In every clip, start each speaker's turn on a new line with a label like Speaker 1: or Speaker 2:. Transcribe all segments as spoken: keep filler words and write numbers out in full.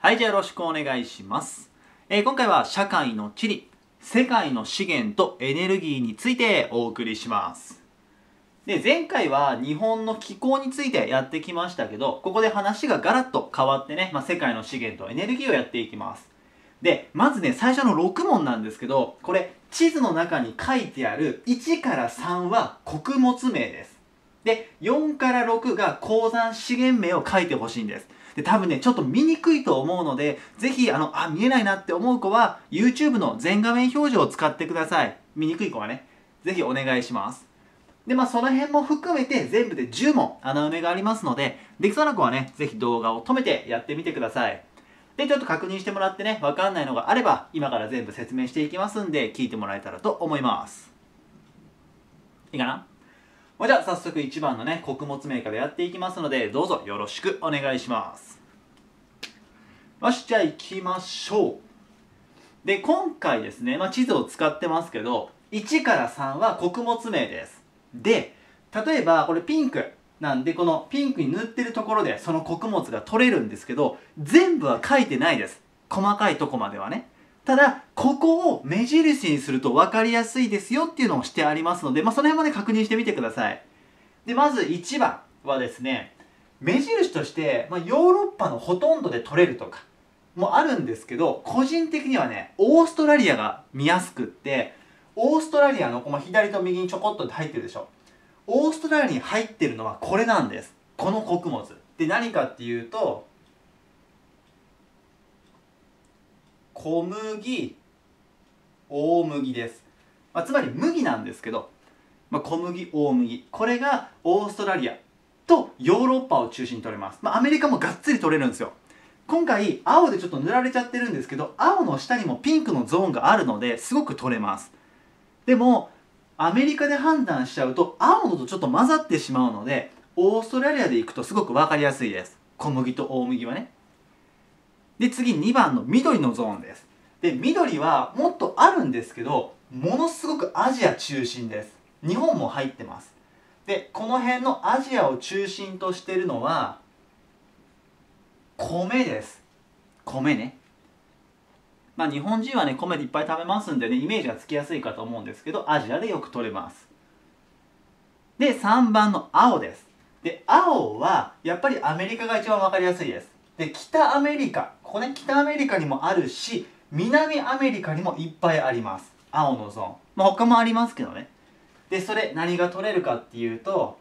Speaker 1: はい、じゃあよろしくお願いします。えー今回は社会の地理、世界の資源とエネルギーについてお送りします。で、前回は日本の気候についてやってきましたけど、ここで話がガラッと変わってね、まあ、世界の資源とエネルギーをやっていきます。で、まずね、最初のろく問なんですけど、これ、地図の中に書いてあるいちからさんは穀物名です。で、よんからろくが鉱山資源名を書いてほしいんです。で、多分ね、ちょっと見にくいと思うので、ぜひ、あの、あ、見えないなって思う子は、YouTube の全画面表示を使ってください。見にくい子はね、ぜひお願いします。で、まあ、その辺も含めて全部でじゅう問穴埋めがありますので、できそうな子はね、ぜひ動画を止めてやってみてください。で、ちょっと確認してもらってね、わかんないのがあれば、今から全部説明していきますんで、聞いてもらえたらと思います。いいかな？じゃあ、早速いちばんのね、穀物名からやっていきますので、どうぞよろしくお願いします。よし、じゃあ行きましょう。で、今回ですね、まあ、地図を使ってますけど、いちからさんは穀物名です。で、例えばこれピンクなんで、このピンクに塗ってるところでその穀物が取れるんですけど、全部は書いてないです。細かいとこまではね。ただ、ここを目印にすると分かりやすいですよっていうのをしてありますので、まあ、その辺まで確認してみてください。で、まずいちばんはですね、目印として、まあ、ヨーロッパのほとんどで取れるとかもあるんですけど、個人的にはね、オーストラリアが見やすくって、オーストラリアのこの左と右にちょこっと入ってるでしょ。オーストラリアに入ってるのはこれなんです。この穀物。で、何かっていうと、小麦、大麦です。まあ、つまり麦なんですけど、まあ、小麦、大麦。これがオーストラリアとヨーロッパを中心に取れます。まあ、アメリカもがっつり取れるんですよ。今回、青でちょっと塗られちゃってるんですけど、青の下にもピンクのゾーンがあるので、すごく取れます。でも、アメリカで判断しちゃうと、青のとちょっと混ざってしまうので、オーストラリアで行くとすごく分かりやすいです。小麦と大麦はね。で、次にばんの緑のゾーンです。で、緑はもっとあるんですけど、ものすごくアジア中心です。日本も入ってます。で、この辺のアジアを中心としているのは、米です。米ね。まあ日本人はね、米いっぱい食べますんでね、イメージがつきやすいかと思うんですけど、アジアでよく取れます。で、さんばんの青です。で、青は、やっぱりアメリカが一番わかりやすいです。で、北アメリカ。ここね、北アメリカにもあるし、南アメリカにもいっぱいあります。青のゾーン。まあ他もありますけどね。で、それ、何が取れるかっていうと、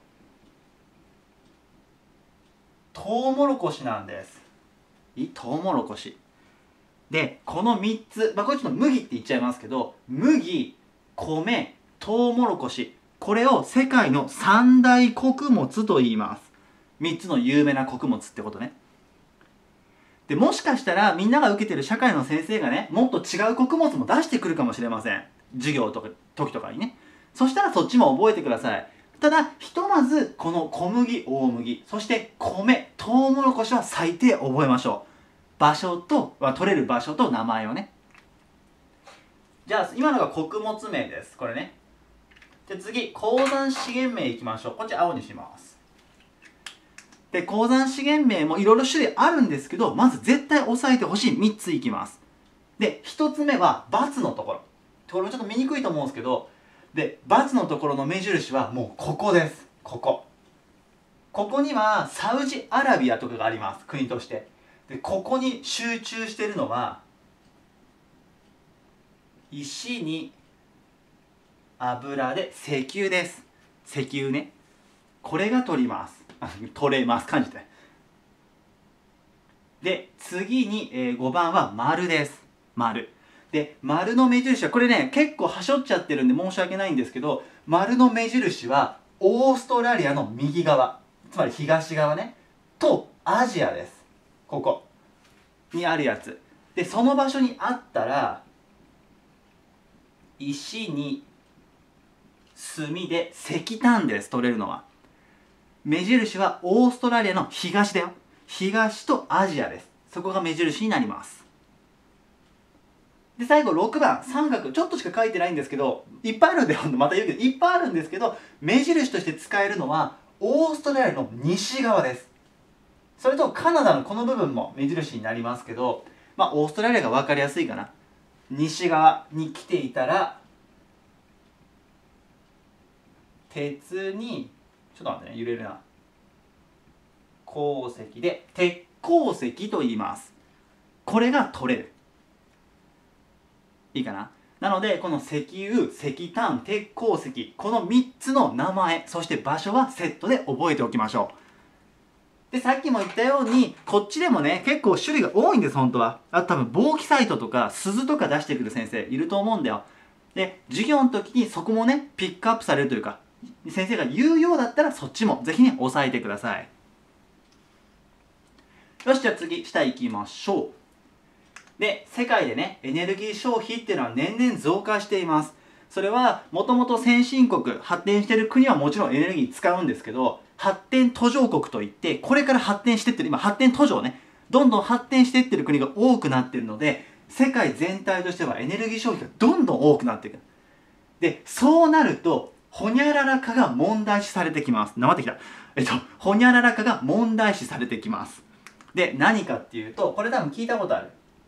Speaker 1: トウモロコシなんです。いトウモロコシ。で、このみっつ、まあ、これちょっと麦って言っちゃいますけど、麦、米、トウモロコシ。これを世界の三大穀物と言います。みっつの有名な穀物ってことね。で、もしかしたらみんなが受けてる社会の先生がね、もっと違う穀物も出してくるかもしれません。授業とか、時とかにね。そしたらそっちも覚えてください。ただ、ひとまず、この小麦、大麦、そして米、トウモロコシは最低覚えましょう。場所と、は取れる場所と名前をね。じゃあ、今のが穀物名です。これね。で、次、鉱山資源名いきましょう。こっち青にします。で、鉱山資源名もいろいろ種類あるんですけど、まず絶対押さえてほしいみっついきます。で、ひとつめは、×のところ。これもちょっと見にくいと思うんですけど、で、×のところの目印はもうここです。ここ。ここにはサウジアラビアとかがあります。国として。で、ここに集中しているのは、石に油で石油です。石油ね。これが取ります。取れます。感じて。で、次に、えー、ごばんは丸です。丸。で、丸の目印は、これね、結構はしょっちゃってるんで申し訳ないんですけど、丸の目印は、オーストラリアの右側、つまり東側ね、とアジアです。ここにあるやつ。で、その場所にあったら、石に炭で石炭です、取れるのは。目印はオーストラリアの東だよ。東とアジアです。そこが目印になります。で、最後ろくばん、三角。ちょっとしか書いてないんですけど、いっぱいあるんで、また言うけど、いっぱいあるんですけど、目印として使えるのは、オーストラリアの西側です。 それとカナダのこの部分も目印になりますけど、まあオーストラリアが分かりやすいかな。西側に来ていたら鉄にちょっと待ってね、揺れるな。鉱石で鉄鉱石と言います。これが取れる。いいかな。なのでこの石油、石炭、鉄鉱石、このみっつの名前、そして場所はセットで覚えておきましょう。で、さっきも言ったようにこっちでもね結構種類が多いんです。本当はあと多分ボーキサイトとか鈴とか出してくる先生いると思うんだよ。で、授業の時にそこもねピックアップされるというか、先生が言うようだったらそっちもぜひね押さえてください。よし、じゃあ次下行きましょう。で、世界でねエネルギー消費っていうのは年々増加しています。それはもともと先進国、発展している国はもちろんエネルギー使うんですけど、発展途上国といってこれから発展していってる、今発展途上ね、どんどん発展していってる国が多くなっているので、世界全体としてはエネルギー消費がどんどん多くなっていく。で、そうなるとホニャララ化が問題視されてきます。なまってきた。えっとホニャララ化が問題視されてきます。で、何かっていうと、これ多分聞いたことある。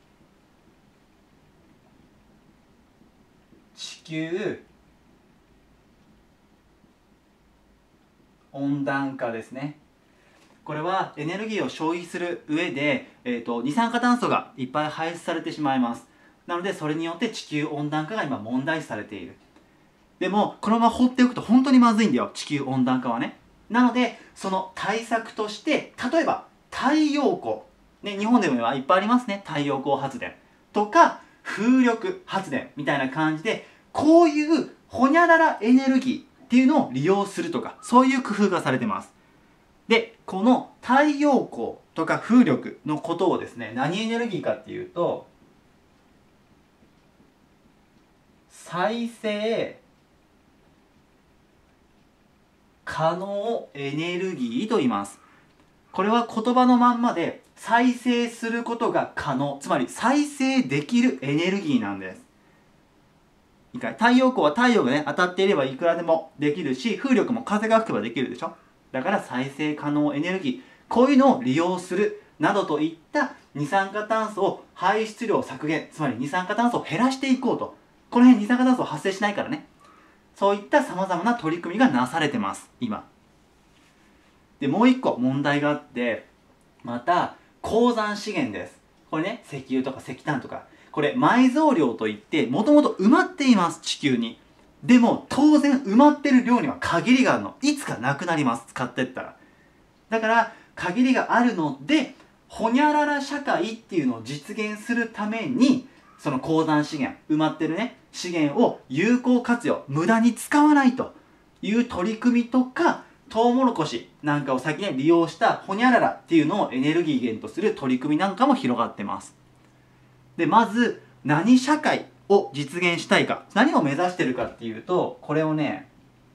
Speaker 1: 地球温暖化ですね。これはエネルギーを消費する上で、えーと、二酸化炭素がいっぱい排出されてしまいます。なのでそれによって地球温暖化が今問題視されている。でもこのまま放っておくと本当にまずいんだよ、地球温暖化はね。なのでその対策として、例えば太陽光、ね、日本でもいっぱいありますね。太陽光発電とか風力発電みたいな感じで、こういうホニャララエネルギーっていうのを利用するとか、そういう工夫がされてます。で、この太陽光とか風力のことをですね、何エネルギーかっていうと、再生可能エネルギーと言います。これは言葉のまんまで再生することが可能、つまり再生できるエネルギーなんです。いいかい？太陽光は太陽がね当たっていればいくらでもできるし、風力も風が吹けばできるでしょ。だから再生可能エネルギー、こういうのを利用するなどといった二酸化炭素を排出量削減、つまり二酸化炭素を減らしていこうと。この辺二酸化炭素発生しないからね。そういったさまざまな取り組みがなされてます今。で、もう一個問題があって、また鉱山資源です。これね、石油とか石炭とか、これ埋蔵量といってもともと埋まっています、地球に。でも当然埋まってる量には限りがあるの。いつかなくなります、使ってったら。だから限りがあるので、ホニャララ社会っていうのを実現するために、その鉱山資源、埋まってるね資源を有効活用、無駄に使わないという取り組みとか、トウモロコシなんかを先に利用したホニャララっていうのをエネルギー源とする取り組みなんかも広がってます。で、まず何社会を実現したいか、何を目指してるかっていうと、これをね、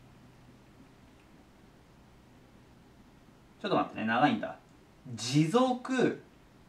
Speaker 1: ちょっと待ってね、長いんだ。持続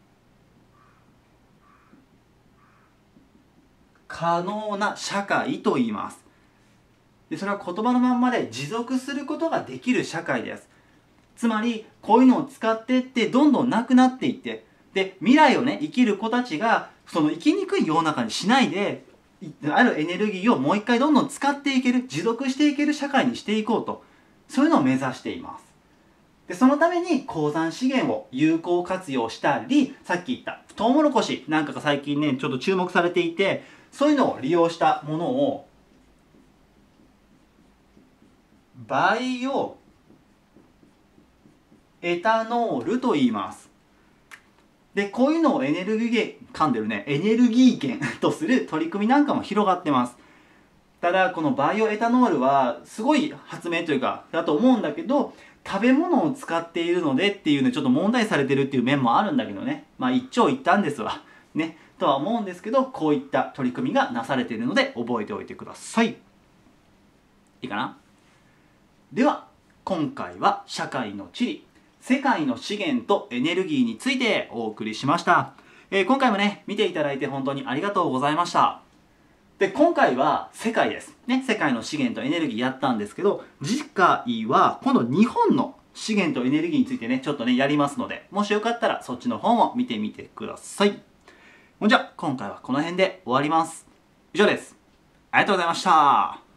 Speaker 1: 可能な社会と言います。で、それは言葉のまんまで持続することができる社会です。つまりこういうのを使っていってどんどんなくなっていって、で未来をね生きる子たちがその生きにくい世の中にしないで、あるエネルギーをもう一回どんどん使っていける、持続していける社会にしていこうと、そういうのを目指しています。で、そのために鉱山資源を有効活用したり、さっき言ったトウモロコシなんかが最近ねちょっと注目されていて、そういうのを利用したものをバイオエタノールと言います。で、こういうのをエネルギー源、噛んでるね、エネルギー源とする取り組みなんかも広がってます。ただ、このバイオエタノールはすごい発明というかだと思うんだけど、食べ物を使っているのでっていうね、ちょっと問題されてるっていう面もあるんだけどね、まあ一長一短ですわねとは思うんですけど、こういった取り組みがなされているので覚えておいてください。いいかな。では今回は社会の地理、世界の資源とエネルギーについてお送りしました。えー、今回もね見ていただいて本当にありがとうございました。で、今回は世界ですね。世界の資源とエネルギーやったんですけど、次回は今度日本の資源とエネルギーについてね、ちょっとね、やりますので、もしよかったらそっちの本を見てみてください。ほんじゃ、今回はこの辺で終わります。以上です。ありがとうございました。